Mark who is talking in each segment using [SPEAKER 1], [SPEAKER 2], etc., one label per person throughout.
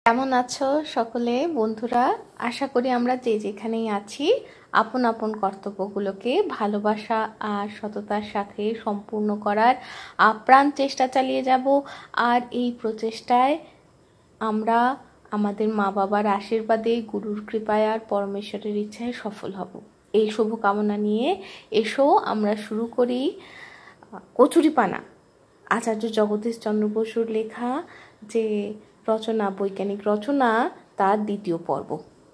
[SPEAKER 1] কেমন আছো সকলে বন্ধুরা? আশা করি আমরা যে যেখানেই আছি আপন আপন কর্তব্যগুলোকে ভালোবাসা আর সততার সাথে সম্পূর্ণ করার আপ্রাণ চেষ্টা চালিয়ে যাব। আর এই প্রচেষ্টায় আমরা আমাদের মা বাবার আশীর্বাদে, গুরুর কৃপায় আর পরমেশ্বরের ইচ্ছায় সফল হব। এই শুভকামনা নিয়ে এসো আমরা শুরু করি কচুরিপানা, আচার্য জগদীশ চন্দ্র বসুর লেখা যে রচনা, বৈজ্ঞানিক রচনা, তার দ্বিতীয় পর্ব।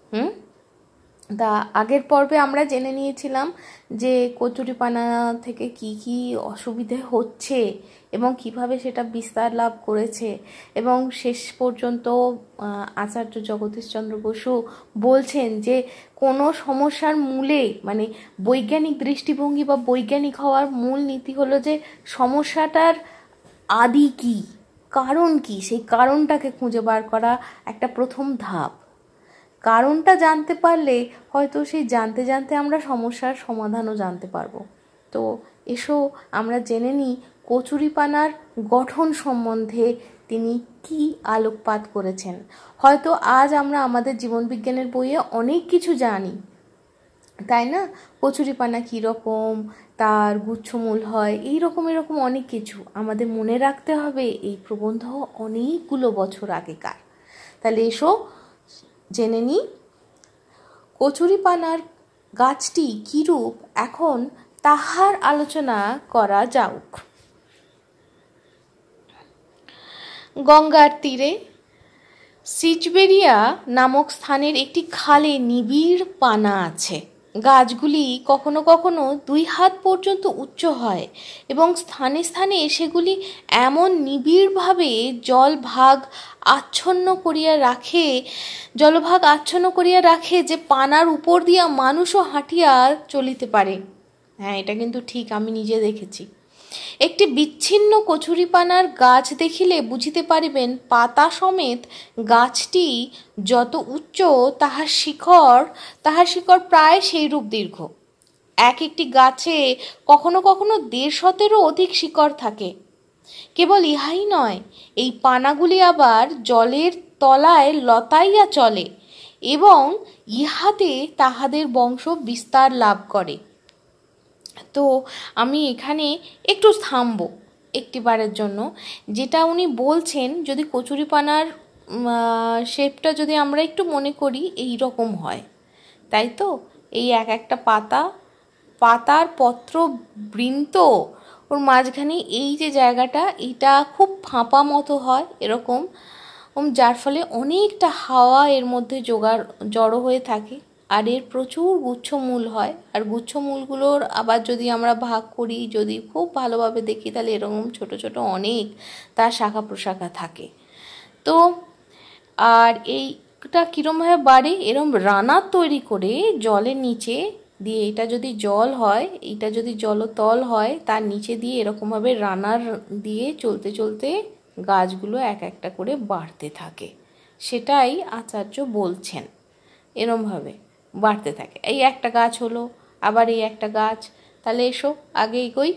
[SPEAKER 1] তা আগের পর্বে আমরা জেনে নিয়েছিলাম যে কচুরিপানা থেকে কি কি অসুবিধে হচ্ছে এবং কিভাবে সেটা বিস্তার লাভ করেছে, এবং শেষ পর্যন্ত আচার্য জগদীশ চন্দ্র বসু বলছেন যে কোনো সমস্যার মূলে, মানে বৈজ্ঞানিক দৃষ্টিভঙ্গি বা বৈজ্ঞানিক হওয়ার মূল নীতি হলো যে সমস্যাটার আদি কি, কারণ কি, সেই কারণটাকে খুঁজে বার করা একটা প্রথম ধাপ। কারণটা জানতে পারলে হয়তো সেই জানতে জানতে আমরা সমস্যার সমাধানও জানতে পারবো। তো এসো আমরা জেনে নিই কচুরিপানার গঠন সম্বন্ধে তিনি কি আলোকপাত করেছেন। হয়তো আজ আমরা আমাদের জীবনবিজ্ঞানের বইয়ে অনেক কিছু জানি, তাই না? কচুরিপানা কীরকম, তার গুচ্ছমূল হয়, এরকম অনেক কিছু আমাদের মনে রাখতে হবে। এই প্রবন্ধ অনেকগুলো বছর আগেকার। তাহলে এসো জেনে নিই কচুরিপানার গাছটি কীরূপ, এখন তাহার আলোচনা করা যাউক। গঙ্গার তীরে সিচবেরিয়া নামক স্থানের একটি খালে নিবিড় পানা আছে। গাছগুলি কখনো কখনো 2 হাত পর্যন্ত উচ্চ হয় এবং স্থানে স্থানে সেগুলি এমন নিবিড়ভাবে জলভাগ আচ্ছন্ন করিয়া রাখে যে পানার উপর দিয়া মানুষও হাঁটিয়া চলিতে পারে। হ্যাঁ, এটা কিন্তু ঠিক, আমি নিজে দেখেছি। একটি বিচ্ছিন্ন কচুরিপানার গাছ দেখিলে বুঝিতে পারিবেন পাতা সমেত গাছটি যত উচ্চ তাহার শিকড় প্রায় সেইরূপ দীর্ঘ। একটি গাছে কখনো কখনো 150 অধিক শিকড় থাকে। কেবল ইহাই নয়, এই পানাগুলি আবার জলের তলায় লতাইয়া চলে এবং ইহাতে তাহাদের বংশ বিস্তার লাভ করে। তো আমি এখানে একটু থামবো একটিবারের জন্য। যেটা উনি বলছেন, যদি কচুরিপানার শেপটা যদি আমরা একটু মনে করি, এই রকম হয়, তাই তো? এই একটা পাতার পত্র বৃন্ত, ওর মাঝখানে এই যে জায়গাটা, এটা খুব ফাঁপা মতো হয় এরকম, যার ফলে অনেকটা হাওয়া এর মধ্যে জড়ো হয়ে থাকে। আর এর প্রচুর গুচ্ছমূল হয়। আর গুচ্ছমূলগুলোর আবার যদি আমরা ভাগ করি, যদি খুব ভালোভাবে দেখি, তাহলে এরকম ছোট ছোট অনেক তার শাখা প্রশাখা থাকে। তো আর এইটা কীরমভাবে বাড়ে, এরম রানার তৈরি করে জলের নিচে দিয়ে, এটা যদি জল হয়, এটা যদি জলতল হয়, তার নিচে দিয়ে এরকমভাবে রানার দিয়ে চলতে চলতে গাছগুলো একটা করে বাড়তে থাকে। সেটাই আচার্য বলছেন, এরমভাবে বাড়তে থাকে। এই একটা গাছ হলো, আবার এই একটা গাছ। তাহলে এসো আগে এগোই।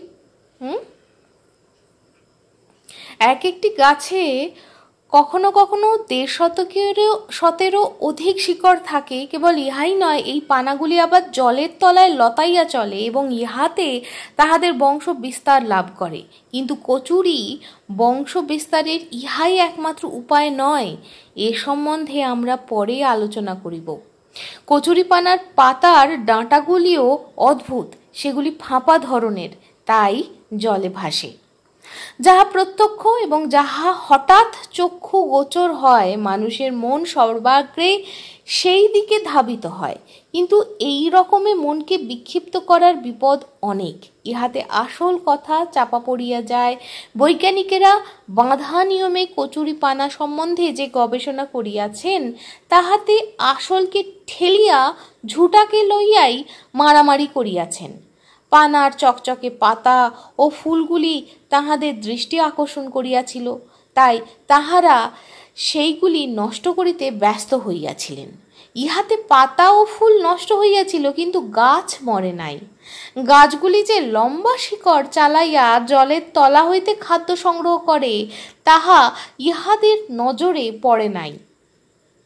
[SPEAKER 1] একটি গাছে কখনো কখনো 150 অধিক শিকড় থাকে। কেবল ইহাই নয়, এই পানাগুলি আবার জলের তলায় লতাইয়া চলে এবং ইহাতে তাহাদের বংশ বিস্তার লাভ করে। কিন্তু কচুরি বংশ বিস্তারের ইহাই একমাত্র উপায় নয়। এ সম্বন্ধে আমরা পরে আলোচনা করিব। কচুরিপানার পাতার ডাঁটাগুলিও অদ্ভুত, সেগুলি ফাঁপা ধরনের, তাই জলে ভাসে। যাহা প্রত্যক্ষ এবং যাহা হঠাৎ চক্ষু গোচর হয়, মানুষের মন সর্বাগ্রে সেই দিকে ধাবিত হয়। কিন্তু এই রকমে মনকে বিক্ষিপ্ত করার বিপদ অনেক। ইহাতে আসল কথা চাপা পড়িয়া যায়। বৈজ্ঞানিকেরা বাঁধা নিয়মে কচুরিপানা সম্বন্ধে যে গবেষণা করিয়াছেন, তাহাতে আসলকে ঠেলিয়া ঝুটাকে লইয়াই মারামারি করিয়াছেন। পানার চকচকে পাতা ও ফুলগুলি তাহাদের দৃষ্টি আকর্ষণ করিয়াছিল, তাই তাহারা সেইগুলি নষ্ট করিতে ব্যস্ত হইয়াছিলেন। ইহাতে পাতা ও ফুল নষ্ট হইয়াছিল, কিন্তু গাছ মরে নাই। গাছগুলি যে লম্বা শিকড় চালাইয়া জলের তলা হইতে খাদ্য সংগ্রহ করে, তাহা ইহাদের নজরে পড়ে নাই।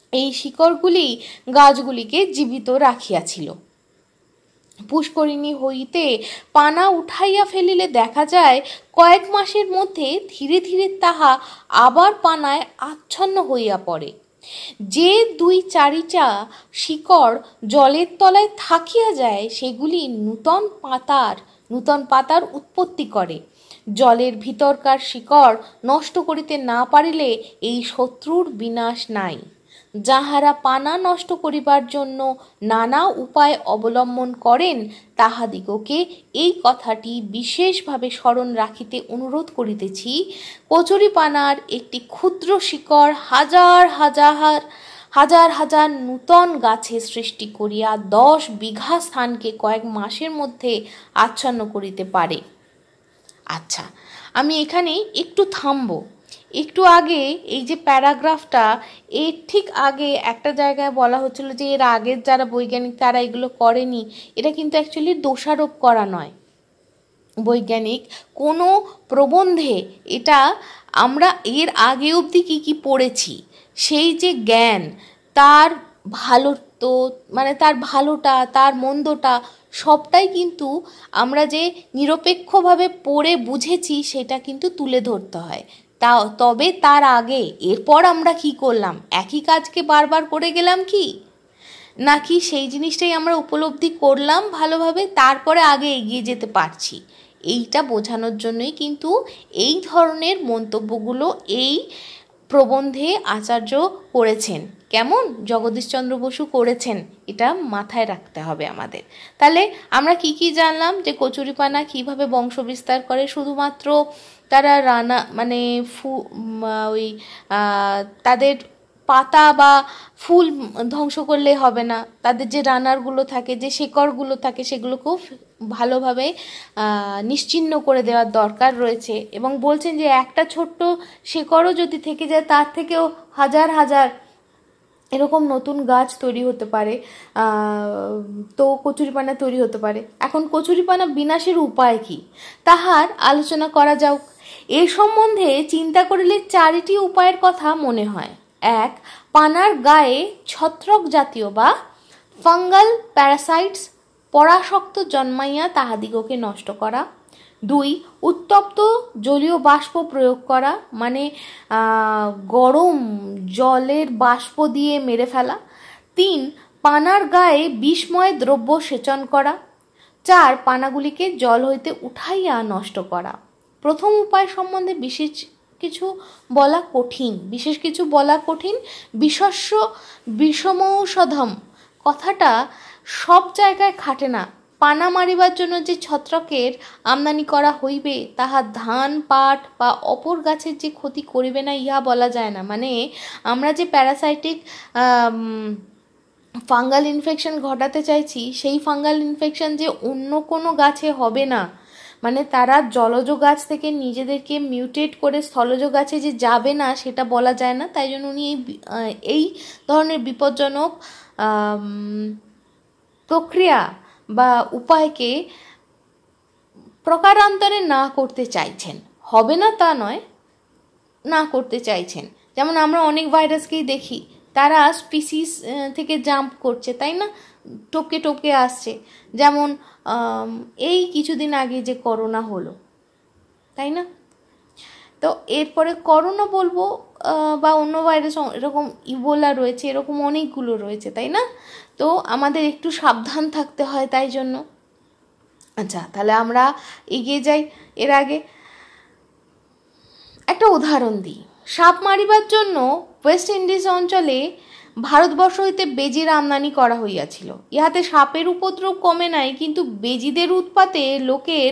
[SPEAKER 1] এই শিকড়গুলি গাছগুলিকে জীবিত রাখিয়াছিল। পুষ্করিণী হইতে পানা উঠাইয়া ফেলিলে দেখা যায় কয়েক মাসের মধ্যে ধীরে ধীরে তাহা আবার পানায় আচ্ছন্ন হইয়া পড়ে। যে 2-4টা শিকড় জলের তলায় থাকিয়া যায় সেগুলি নূতন পাতার উৎপত্তি করে। জলের ভিতরকার শিকড় নষ্ট করিতে না পারিলে এই শত্রুর বিনাশ নাই। যাহারা পানা নষ্ট করিবার জন্য নানা উপায় অবলম্বন করেন তাহাদিগকে এই কথাটি বিশেষভাবে স্মরণ রাখিতে অনুরোধ করিতেছি। কচুরিপানার একটি ক্ষুদ্র শিকড় হাজার হাজার নূতন গাছের সৃষ্টি করিয়া 10 বিঘা স্থানকে কয়েক মাসের মধ্যে আচ্ছন্ন করিতে পারে। আচ্ছা, আমি এখানে একটু থামবো। একটু আগে এই যে প্যারাগ্রাফটা, এর ঠিক আগে একটা জায়গায় বলা হচ্ছিল যে এর আগের যারা বৈজ্ঞানিক তারা এগুলো করেনি। এটা কিন্তু অ্যাকচুয়ালি দোষারোপ করা নয়। বৈজ্ঞানিক কোনো প্রবন্ধে এটা আমরা এর আগে অবধি কী পড়েছি সেই যে জ্ঞান, তার ভালো তো মানে তার ভালোটা তার মন্দটা সবটাই কিন্তু আমরা যে নিরপেক্ষভাবে পড়ে বুঝেছি সেটা কিন্তু তুলে ধরতে হয়। তবে তার আগে এরপর আমরা কি করলাম, একই কাজকে বারবার করে গেলাম কি নাকি সেই জিনিসটাই আমরা উপলব্ধি করলাম ভালোভাবে, তারপরে আগে এগিয়ে যেতে পারছি, এইটা বোঝানোর জন্যই কিন্তু এই ধরনের মন্তব্যগুলো এই প্রবন্ধে আচার্য করেছেন। কেমন জগদীশচন্দ্র বসু করেছেন, এটা মাথায় রাখতে হবে আমাদের। তাহলে আমরা কি জানলাম যে কচুরিপানা কিভাবে বংশ বিস্তার করে। শুধুমাত্র তারা মানে তাদের পাতা বা ফুল ধ্বংস করলে হবে না, তাদের যে রানারগুলো থাকে, যে শেকড়গুলো থাকে, সেগুলোকেও ভালোভাবে নিশ্চিহ্ন করে দেওয়ার দরকার রয়েছে। এবং বলছেন যে একটা ছোট্ট শেকড়ও যদি থেকে যায় তার থেকেও হাজার এরকম নতুন গাছ তৈরি হতে পারে, তো কচুরিপানা তৈরি হতে পারে। এখন কচুরিপানা বিনাশের উপায় কি তাহার আলোচনা করা যাক। এ সম্বন্ধে চিন্তা করিলে 4টি উপায়ের কথা মনে হয়। 1. পানার গায়ে ছত্রক জাতীয় বা ফাঙ্গাল প্যারাসাইটস পরাশক্ত জন্মাইয়া তাহাদিগকে নষ্ট করা। 2. উত্তপ্ত জলীয় বাষ্প প্রয়োগ করা, মানে গরম জলের বাষ্প দিয়ে মেরে ফেলা। 3. পানার গায়ে বিষময় দ্রব্য সেচন করা। 4. পানাগুলিকে জল হইতে উঠাইয়া নষ্ট করা। প্রথম উপায় সম্বন্ধে বিশেষ কিছু বলা কঠিন। বিশস্য বিষমৌষধম কথাটা সব জায়গায় খাটে না। পানা মারিবার জন্য যে ছত্রকের আমদানি করা হইবে তাহা ধান পাট বা অপর গাছের যে ক্ষতি করিবে না ইহা বলা যায় না। মানে আমরা যে প্যারাসাইটিক ফাঙ্গাল ইনফেকশন ঘটাতে চাইছি সেই ফাঙ্গাল ইনফেকশন যে অন্য কোনো গাছে হবে না, মানে তারা জলজ গাছ থেকে নিজেদেরকে মিউটেট করে স্থলজ গাছে যে যাবে না সেটা বলা যায় না। তাই জন্য উনি এই ধরনের বিপজ্জনক প্রক্রিয়া বা উপায়কে প্রকারান্তরে না করতে চাইছেন। হবে না তা নয়, না করতে চাইছেন। যেমন আমরা অনেক ভাইরাসকেই দেখি তারা স্পিসিস থেকে জাম্প করছে, তাই না, টপকে আসছে। যেমন এই কিছুদিন আগে যে করোনা হলো, তাই না, তো এরপরে করোনা বলবো বা অন্য ভাইরাস এরকম ইবোলা রয়েছে, এরকম অনেকগুলো রয়েছে, তাই না। তো আমাদের একটু সাবধান থাকতে হয় তাই জন্য। আচ্ছা, তাহলে আমরা এগিয়ে যাই। এর আগে একটা উদাহরণ দিই। সাপ মারিবার জন্য ওয়েস্ট ইন্ডিজ অঞ্চলে ভারতবর্ষ হইতে বেজির আমদানি করা হইয়াছিল। ইহাতে সাপের উপদ্রব কমে নাই, কিন্তু বেজিদের উৎপাতে লোকেদের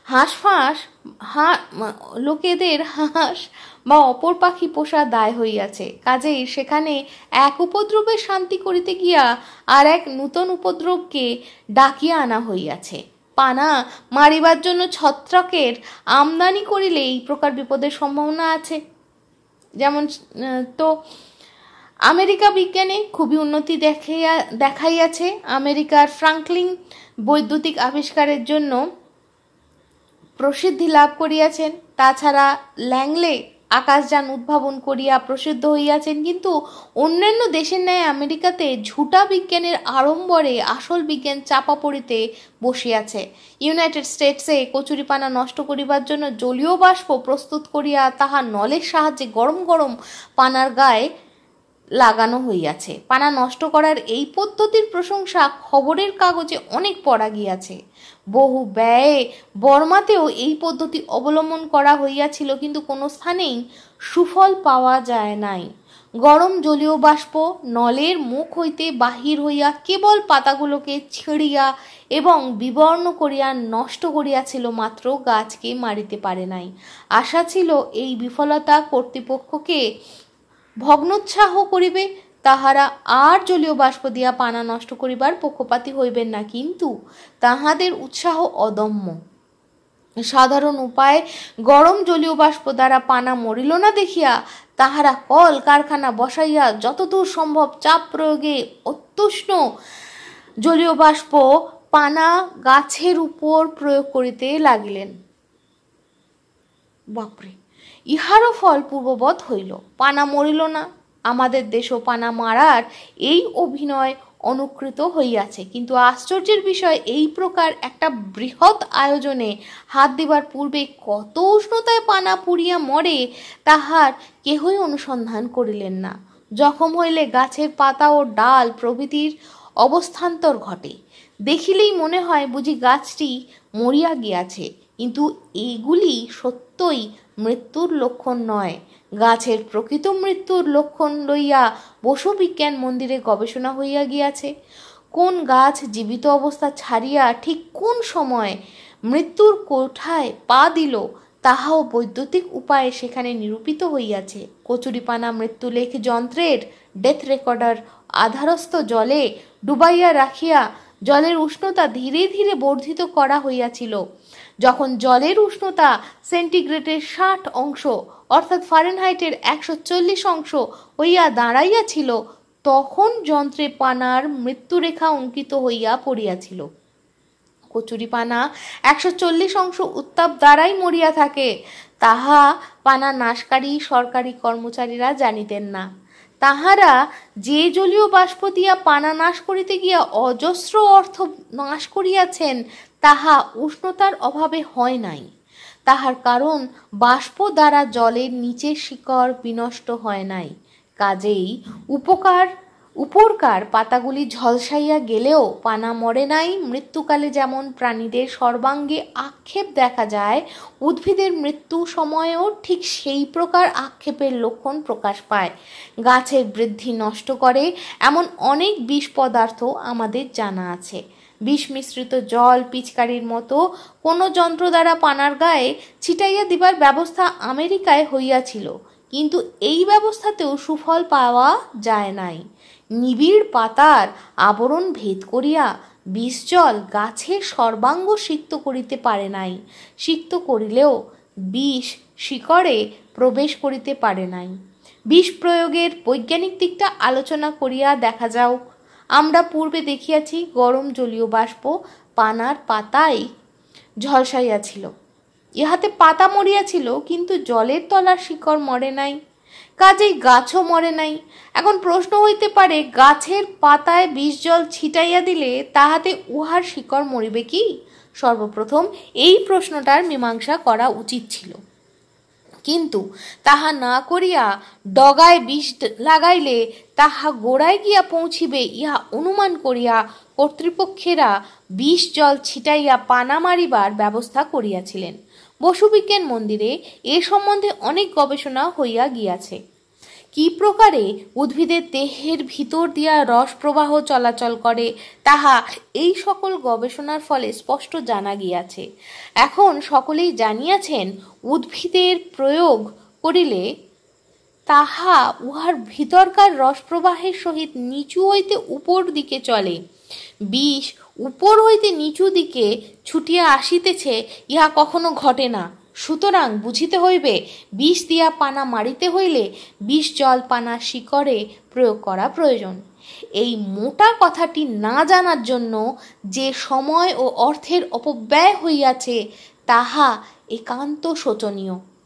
[SPEAKER 1] হাঁস বা অপর পাখি পোষা দায় হইয়াছে। কাজেই সেখানে এক উপদ্রবের শান্তি করিতে গিয়া আর এক নূতন উপদ্রবকে ডাকিয়া আনা হইয়াছে। পানা মারিবার জন্য ছত্রকের আমদানি করিলে এই প্রকার বিপদের সম্ভাবনা আছে। যেমন তো আমেরিকা বিজ্ঞানে খুবই উন্নতি দেখাইয়াছে। আমেরিকার ফ্রাঙ্কলিন বৈদ্যুতিক আবিষ্কারের জন্য প্রসিদ্ধি লাভ করিয়াছেন। তাছাড়া ল্যাংলে আকাশযান উদ্ভাবন করিয়া প্রসিদ্ধ হইয়াছেন, কিন্তু অন্যান্য দেশের ন্যায় আমেরিকাতে ঝুটা বিজ্ঞানের আড়ম্বরে আসল বিজ্ঞান চাপা পড়িতে বসিয়াছে। ইউনাইটেড স্টেটসে কচুরিপানা নষ্ট করিবার জন্য জলীয় বাষ্প প্রস্তুত করিয়া তাহা নলের সাহায্যে গরম গরম পানার গায়ে লাগানো হইয়াছে। পানা নষ্ট করার এই পদ্ধতির প্রশংসা খবরের কাগজে অনেক পড়া গিয়াছে। বহু ব্যয়ে বর্মাতেও এই পদ্ধতি অবলম্বন করা হইয়াছিল, কিন্তু কোনো স্থানেই সুফল পাওয়া যায় নাই। গরম জলীয় বাষ্প নলের মুখ হইতে বাহির হইয়া কেবল পাতাগুলোকে ছিঁড়িয়া এবং বিবর্ণ করিয়া নষ্ট করিয়াছিল, মাত্র গাছকে মারিতে পারে নাই। আশা ছিল এই বিফলতা কর্তৃপক্ষকে ভগ্নোৎসাহ করিবে, তাহারা আর জলীয় বাষ্প দিয়া পানা নষ্ট করিবার পক্ষপাতী হইবেন না, কিন্তু তাহাদের উৎসাহ অদম্য। সাধারণ উপায়ে গরম জলীয় বাষ্প দ্বারা পানা মরিল না দেখিয়া তাহারা কল কারখানা বসাইয়া যতদূর সম্ভব চাপ প্রয়োগে অত্যুষ্ণ জলীয় বাষ্প পানা গাছের উপর প্রয়োগ করিতে লাগিলেন। বাপরে! ইহারও ফল পূর্ববৎ হইল, পানা মরিল না। আমাদের দেশও পানা মারার এই অভিনয় অনুকৃত হইয়াছে, কিন্তু আশ্চর্যের বিষয়, এই প্রকার একটা বৃহৎ আয়োজনে হাত দিবার পূর্বে কত উষ্ণতায় পানা পুড়িয়া মরে তাহার কেহই অনুসন্ধান করিলেন না। জখম হইলে গাছের পাতা ও ডাল প্রভৃতির অবস্থান্তর ঘটে, দেখিলেই মনে হয় বুঝি গাছটি মরিয়া গিয়াছে, কিন্তু এগুলি সত্যই মৃত্যুর লক্ষণ নয়। গাছের প্রকৃত মৃত্যুর লক্ষণ লইয়া বসু বিজ্ঞান মন্দিরে গবেষণা হইয়া গিয়াছে। কোন গাছ জীবিত অবস্থা ছাড়িয়া ঠিক কোন সময় মৃত্যুর কোঠায় পা দিল তাহাও বৈদ্যুতিক উপায়ে সেখানে নিরূপিত হইয়াছে। কচুরিপানা মৃত্যুলেখ যন্ত্রের ডেথ রেকর্ডার আধারস্থ জলে ডুবাইয়া রাখিয়া জলের উষ্ণতা ধীরে ধীরে বর্ধিত করা হইয়াছিল। যখন জলের উষ্ণতা সেন্টিগ্রেডের 60 অংশ অর্থাৎ ফারেনহাইটের 140 অংশ হইয়া দাঁড়াইয়াছিল, তখন যন্ত্রে পানার মৃত্যুরেখা অঙ্কিত হইয়া পড়িয়াছিল। কচুরিপানা 140 অংশ উত্তাপ দ্বারাই মরিয়া থাকে, তাহা পানা নাশকারী সরকারি কর্মচারীরা জানিতেন না। তাহারা যে জলীয় বাষ্প দিয়া পানা নাশ করিতে গিয়া অজস্র অর্থ নাশ করিয়াছেন, তাহা উষ্ণতার অভাবে হয় নাই। তাহার কারণ বাষ্প দ্বারা জলের নিচের শিকড় বিনষ্ট হয় নাই। কাজেই উপরকার পাতাগুলি ঝলসাইয়া গেলেও পানা মরে নাই। মৃত্যুকালে যেমন প্রাণীদের সর্বাঙ্গে আক্ষেপ দেখা যায়, উদ্ভিদের মৃত্যু সময়েও ঠিক সেই প্রকার আক্ষেপের লক্ষণ প্রকাশ পায়। গাছের বৃদ্ধি নষ্ট করে এমন অনেক বিষ পদার্থ আমাদের জানা আছে। বিষ মিশ্রিত জল পিচকারির মতো কোনো যন্ত্র দ্বারা পানার গায়ে ছিটাইয়া দিবার ব্যবস্থা আমেরিকায় হইয়াছিল, কিন্তু এই ব্যবস্থাতেও সুফল পাওয়া যায় নাই। নিবিড় পাতার আবরণ ভেদ করিয়া বিষ জল গাছের সর্বাঙ্গ সিক্ত করিতে পারে নাই। সিক্ত করিলেও বিষ শিকড়ে প্রবেশ করিতে পারে নাই। বিষ প্রয়োগের বৈজ্ঞানিক দিকটা আলোচনা করিয়া দেখা যাও। আমরা পূর্বে দেখিয়াছি গরম জলীয় বাষ্প পানার পাতায় ঝলসাইয়াছিল, ইহাতে পাতা মরিয়াছিল, কিন্তু জলের তলার শিকড় মরে নাই, কাজেই গাছও মরে নাই। এখন প্রশ্ন হইতে পারে, গাছের পাতায় বিষ জল ছিটাইয়া দিলে তাহাতে উহার শিকড় মরিবে কি? সর্বপ্রথম এই প্রশ্নটার মীমাংসা করা উচিত ছিল, কিন্তু তাহা না করিয়া ডগায় বিষ লাগাইলে তাহা গোড়ায় গিয়া পৌঁছিবে ইহা অনুমান করিয়া কর্তৃপক্ষেরা বিষ জল ছিটাইয়া পানা মারিবার ব্যবস্থা করিয়াছিলেন। বসু বিজ্ঞান মন্দিরে এ সম্বন্ধে অনেক গবেষণা হইয়া গিয়াছে। কি প্রকারে উদ্ভিদের দেহের ভিতর দিয়া রস প্রবাহ চলাচল করে তাহা এই সকল গবেষণার ফলে স্পষ্ট জানা গিয়াছে। এখন সকলেই জানিয়াছেন, উদ্ভিদের প্রয়োগ করিলে তাহা উহার ভিতরকার রস প্রবাহের সহিত নিচু হইতে উপর দিকে চলে। বিষ উপর হইতে নিচু দিকে ছুটিয়া আসিতেছে, ইহা কখনো ঘটে না। সুতরাং বুঝিতে হইবে, বিষ দিয়া পানা মারিতে হইলে বিষ জল পানা শিকড়ে প্রয়োগ করা প্রয়োজন। এই মোটা কথাটি না জানার জন্য যে সময় ও অর্থের অপব্যয় হইয়াছে তাহা একান্ত শোচনীয়।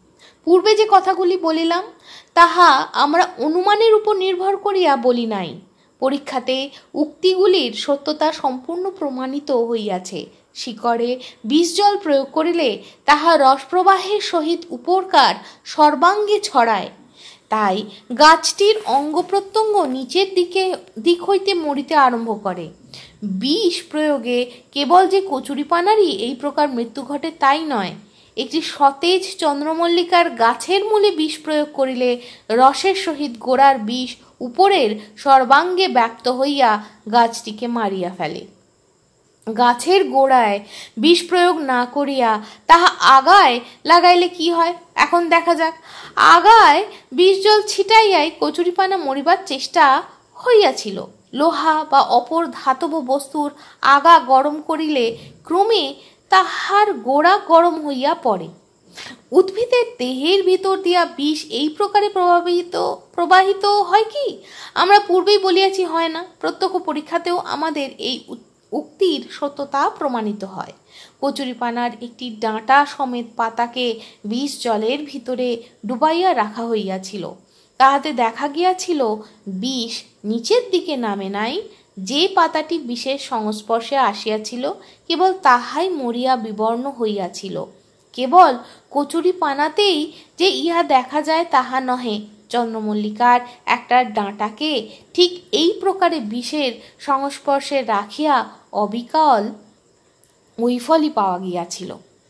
[SPEAKER 1] পূর্বে যে কথাগুলি বলিলাম তাহা আমরা অনুমানের উপর নির্ভর করিয়া বলি নাই। পরীক্ষাতে উক্তিগুলির সত্যতা সম্পূর্ণ প্রমাণিত হইয়াছে। শিকড়ে বিষ জল প্রয়োগ করিলে তাহা রসপ্রবাহের সহিত উপরকার সর্বাঙ্গে ছড়ায়। তাই গাছটির অঙ্গ প্রত্যঙ্গ নিচের দিক হইতে মরিতে আরম্ভ করে। বিষ প্রয়োগে কেবল যে কচুরিপানারই এই প্রকার মৃত্যু ঘটে তাই নয়, একটি সতেজ চন্দ্রমল্লিকার গাছের মূলে বিষ প্রয়োগ করিলে রসের সহিত গোড়ার বিষ উপরের সর্বাঙ্গে ব্যক্ত হইয়া গাছটিকে মারিয়া ফেলে। গাছের গোড়ায় বিষ প্রয়োগ না করিয়া তাহা আগায় লাগাইলে কি হয় এখন দেখা যাক। আগায় বিষ জল ছিটাইয়াই কচুরিপানা মরিবার চেষ্টা হইয়াছিল। লোহা বা অপর ধাতব বস্তুর আগা গরম করিলে ক্রমে তাহার গোড়া গরম হইয়া পড়ে। উদ্ভিদের দেহের ভিতর দিয়া বিষ এই প্রকারে প্রবাহিত হয় কি? আমরা পূর্বেই বলিয়াছি হয় না। প্রত্যক্ষ পরীক্ষাতেও আমাদের এই উক্তির সত্যতা প্রমাণিত হয়। কচুরিপানার একটি ডাঁটা সমেত পাতাকে বিষ জলের ভিতরে ডুবাইয়া রাখা হইয়াছিল। তাহাতে দেখা গিয়াছিল বিষ নিচের দিকে নামে নাই। যে পাতাটি বিষের সংস্পর্শে আসিয়াছিল কেবল তাহাই মরিয়া বিবর্ণ হইয়াছিল। কেবল কচুরিপানাতেই যে ইহা দেখা যায় তাহা নহে, চন্দ্রমল্লিকার একটা ডাঁটাকে ঠিক এই প্রকারে বিষের সংস্পর্শে রাখিয়া অবিকল ওই ফলই পাওয়া গিয়াছিল।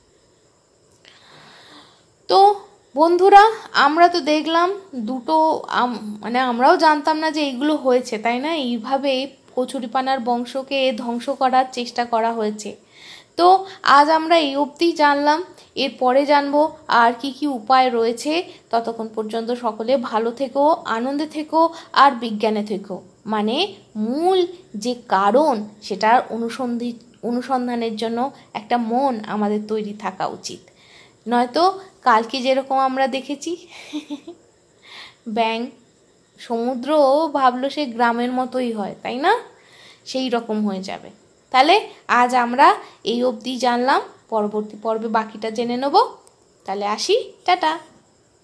[SPEAKER 1] তো বন্ধুরা, আমরা তো দেখলাম দুটো আমরাও জানতাম না যে এইগুলো হয়েছে, তাই না? এইভাবে কচুরিপানার বংশকে ধ্বংস করার চেষ্টা করা হয়েছে। তো আজ আমরা এই অবধি জানলাম, এরপরে জানবো আর কি কি উপায় রয়েছে। ততক্ষণ পর্যন্ত সকলে ভালো থেকো, আনন্দে থেকো আর বিজ্ঞানে থেকো। মানে মূল যে কারণ সেটার অনুসন্ধানের জন্য একটা মন আমাদের তৈরি থাকা উচিত। নয়তো কালকে যেরকম আমরা দেখেছি ব্যাঙ সমুদ্র ভাবলো সে গ্রামের মতোই হয়, তাই না? সেই রকম হয়ে যাবে। তাহলে আজ আমরা এই অবধি জানলাম, পরবর্তী পর্বে বাকিটা জেনে নেব। তাহলে আসি, টাটা।